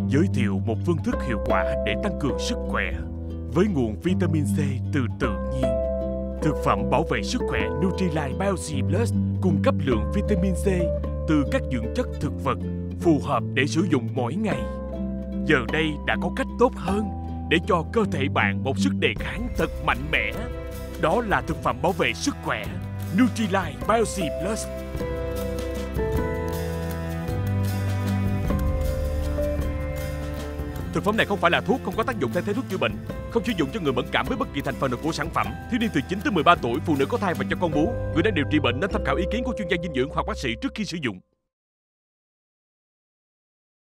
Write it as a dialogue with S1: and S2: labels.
S1: giới thiệu một phương thức hiệu quả để tăng cường sức khỏe với nguồn vitamin C từ tự nhiên. Thực phẩm bảo vệ sức khỏe Nutrilite Biosi Plus cung cấp lượng vitamin C từ các dưỡng chất thực vật phù hợp để sử dụng mỗi ngày. Giờ đây đã có cách tốt hơn để cho cơ thể bạn một sức đề kháng thật mạnh mẽ. Đó là thực phẩm bảo vệ sức khỏe Nutrilite Biosi Plus. Thực phẩm này không phải là thuốc, không có tác dụng thay thế thuốc chữa bệnh, không sử dụng cho người mẫn cảm với bất kỳ thành phần nào của sản phẩm. Thiếu niên từ 9 tới 13 tuổi, phụ nữ có thai và cho con bú, người đang điều trị bệnh nên tham khảo ý kiến của chuyên gia dinh dưỡng hoặc bác sĩ trước khi sử dụng.